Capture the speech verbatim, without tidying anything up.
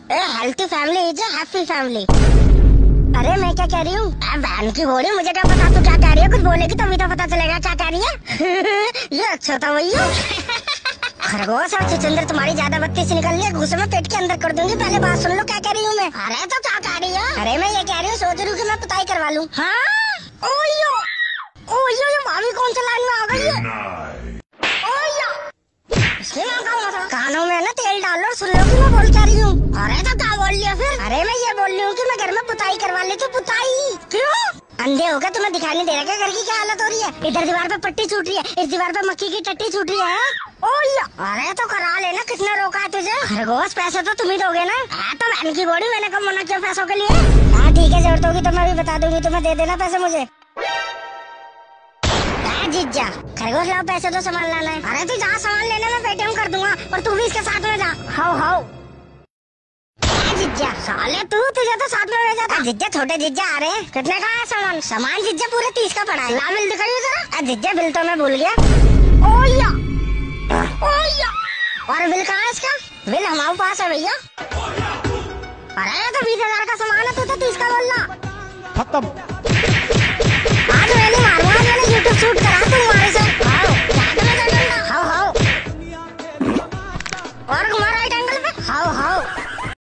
Healthy family is a happy family. अरे मैं क्या कह रही हूँ, बहन की बोली, मुझे क्या पता तू क्या कह रही है, कुछ बोलेगी तभी तो पता चलेगा क्या कह रही है। ये अच्छा था भैया। खरगोश और चिचुंदर तुम्हारी ज्यादा बत्ती से निकल रही, गुस्से में पेट के अंदर कर दूंगी। पहले बात सुन लो क्या कह रही हूँ मैं। अरे तो क्या कह रही है? अरे मैं ये कह रही हूँ, सोच रही हूँ कि मैं पुताई करवा लूँ। हाँ ओयो ओयो, ये भाभी कौन सा लाइन में आ गई है? ओयो कानों में ना तेल डालो और सुन लो कि मैं बोल क्या रही हूँ। अरे तो क्या बोल लिया फिर? अरे मैं ये बोल रही हूँ कि मैं घर में पुताई करवा ली। तो पुताई क्यों? अंधे हो गए, तुम्हें दिखाई नहीं दे रहा क्या घर की क्या हालत हो रही है? इधर दीवार पे पट्टी छूट रही है, इस दीवार पे मक्खी की टट्टी छूट रही है। ओया अरे तो करा लेना, किसने रोका है तुझे? खरगोश पैसे तो तुम ही दोगे ना। है तो बहन की बॉडी, मैंने कब मना किया पैसों के लिए? हाँ ठीक है, जरूरत होगी तो मैं भी बता दूंगी, तुम्हें दे देना पैसे मुझे। जीजा खरगोश लाओ पैसे तो सामान लाना है। अरे तू जहाँ सामान लेने में पेटीएम कर दूंगा और तू भी इसके साथ में जा। हाउ हाउ जीजा साले तू तुझे तो साथ में ले जाता। जीजा छोटे जीजा आ रहे हैं, कितने का है सामान? सामान जीजा पूरे तीस का पड़ा है। ला बिल दिखाइए जरा। जीजा बिल तो मैं भूल गया। ओया ओया और बिल कहाँ है इसका? बिल हमारे पास है भैया। अरे तो बीस हजार का सामान है, तू तो तीस का बोल रहा। खत्म।